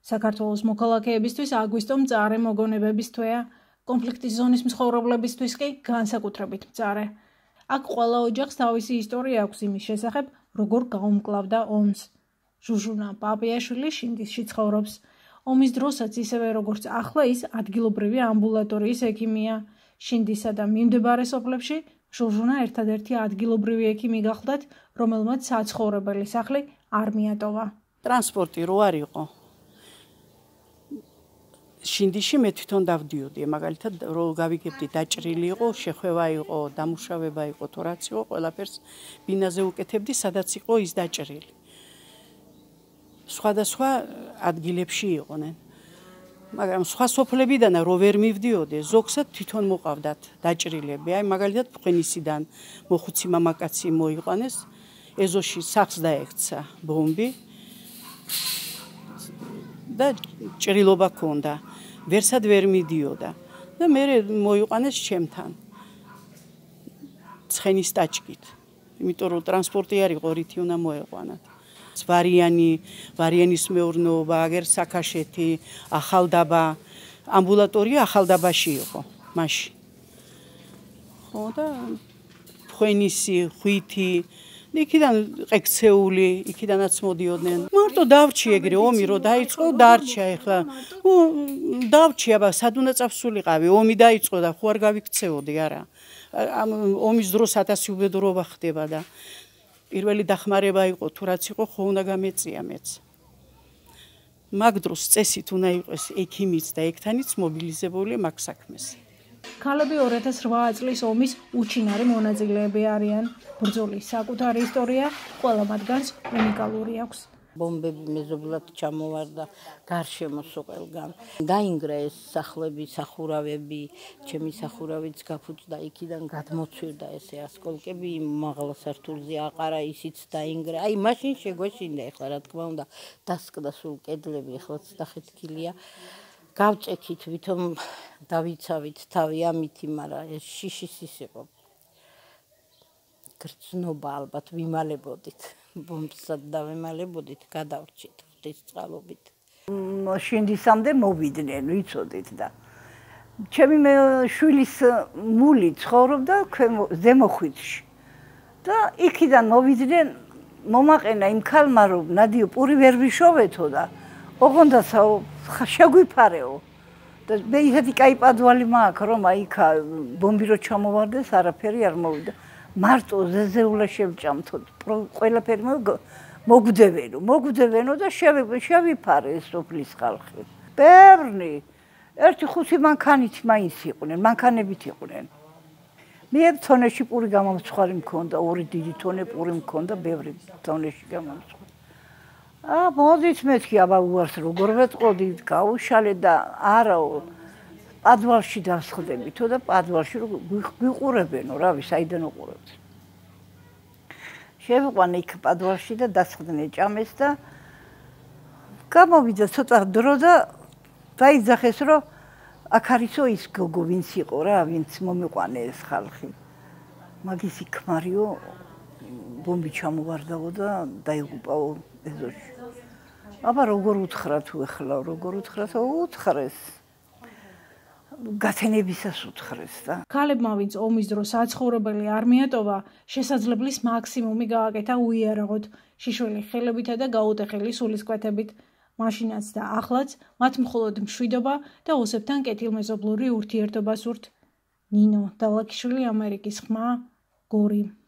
საქართველოს მოქალაქეებისთვის აგვისტო მწარე მოგონებების თვეა, კონფლიქტის ზონის მცხოვრებლებისთვის კი განსაკუთრებით მწარე. აქ ყველა ოჯახს თავისი ისტორია აქვს იმის შესახებ, როგორ გაუმკლავდა ომს. ჟუჟუნა პაპიაშვილი შინდისში ცხოვრობს. ომის დროსაც ისევე როგორც ახლა ის ადგილობრივი ამბულატორიის ექიმია. შინდისა და მიმდებარე სოფლებში ჟუჟუნა ერთადერთი ადგილობრივი ექიმი გახლდათ, რომელმაც საცხოვრებელი სახლი არ მიატოვა. ტრანსპორტი რო არ იყო. შინდისში მე თვითონ დავდიოდი, მაგალითად რო გავიგებდი დაჭრილი იყო, შეხვევა იყო, დამუშავება იყო, თუ რაც იყო, ყველაფერს ბინაზე უკეთებდი, სადაც იყო ის დაჭრილი. სხვადასხვა ადგილებში იყვნენ. მაგრამ სხვა სოფლებიდან რო ვერ მივდიოდი, ზოგსაც თვითონ მოყავდათ დაჭრილები. აი მაგალითად ფხენისიდან მოხუცი მამაკაცი მოიყვანეს, ეზოში სახლს დაექცა ბომბი და ჭრილობა ქონდა. ვერსად ვერ მიდიოდა და მე მოიყვანეს ჩემთან. ცხენის ტაჭკით. იმიტომ რომ ტრანსპორტი არ იყო, რითი უნდა მოეყვანათ. ვარიანის მეურნეობა, აგერ საქაშეთი, ახალდაბა, ამბულატორია ახალდაბაში იყო მაშინ. ხო და ფხენისი, ხვითი, იქიდან ყექცეული, იქიდანაც მოდიოდნენ. მარტო დავჭი ეგრე ომი რო დაიწყო, დარჩა ეხლა. დავჭი, აბა სად უნდა წავსულიყავი, ომი დაიწყო და ხო არ გავიქცეოდი არა. ამ ომის დროს ათასი უბედურობა ხდება და პირველი დახმარება იყო, თუ რაც იყო, ხო უნდა გამეწია მეც. მაგ დროს წესით უნდა იყოს ექიმიც და ექთანიც მობილიზებული მაგ საქმეს. ქალები 2008 წლის ომის უჩინარი მონაწილეები არიან. ბრძოლის საკუთარი ისტორია ყველა მათგანს უნიკალური აქვს. ბომბები მეზობლად ჩამოვარდა გარშემოსო ყველგან. დაინგრა ეს სახლები, სახურავები, ჩემი სახურავიც გაფუჭდა, იქიდან გადმოცვირდა ესე ასკოლკები, მაღლა სართულზე აყარა, ისიც დაინგრა. აი მაშინ შეგვეშინდა ეხლა რა თქმა უნდა, დასკდა სულ კედლები, ეხლაც დახეთქილია. გავწექით, ვითომ დავიცავით თავი ამითი, მაგრამ ეს შიშის ის იყო. გრძნობა ალბათ ვიმალებოდით. ბომბსად დავემალებოდით, გადავრჩით ღვთისწყალობით. შინდისამდე მოვიდნენ, ვიცოდით და ჩემი შვილის მული ცხოვრობდა ზემო ხვიტში. და იქიდან მოვიდნენ, მომაყენა იმ ქალმა, რომ ნადიო პური ვერ ვიშოვეთო და ოღონდაცა შეგვიფარეო. და მე ისეთი კაი პადვალი მაქვს, რომ აი იქ ბომბი რო ჩამოვარდეს, არაფერი არ მოვიდა. მარტო ზეზეულა შევჭამთო, ყველაფერი მოგვდევენო და შევიფარე ეს სოფლის ხალხი. ბევრი, ერთი 5 მანქანით მაინც იყვნენ, მანქანებით იყვნენ. მე თონეში პური გამომცხარი მქონდა, 2 დიდი თონე პური მქონდა, ბევრი თონეში გამომცხარი. მოდით მეთქი, აბა უარს როგორ ვეტყოდი, გაუშალე და არაო, პადვალში დავსხდებითო და პადვალში გვიყურებენო, რავი, საიდან უყურებთ. შევიყვანე იქ პადვალში და დასხდნენ ჭამეს და გამოვიდა ცოტა დრო და დაიძახეს, რომ აქ არისო ის გოგო, ვინც იყო რა, ვინც მომიყვანე ეს ხალხი. მაგისი ქმარიო, ბომბი ჩამოვარდაო და დაიღუპაო ეზოში. აბა როგორ უთხრა თუ ეხლა, როგორ უთხრა, უთხრეს. გათენებისას უთხრეს და. ქალებმა, ვინც ომის დროს საცხოვრებელი არ მიატოვა, შესაძლებლის მაქსიმუმი გააკეთა უიარაღოთ, შიშველი ხელებითა და გაუტეხელი სულისკვეთებით. მაშინაც და ახლაც მათ მხოლოდ მშვიდობა და ოსებთან კეთილმეზობლური ურთიერთობა სურთ. ნინო დალაქიშვილი, ამერიკის ხმა, გორი.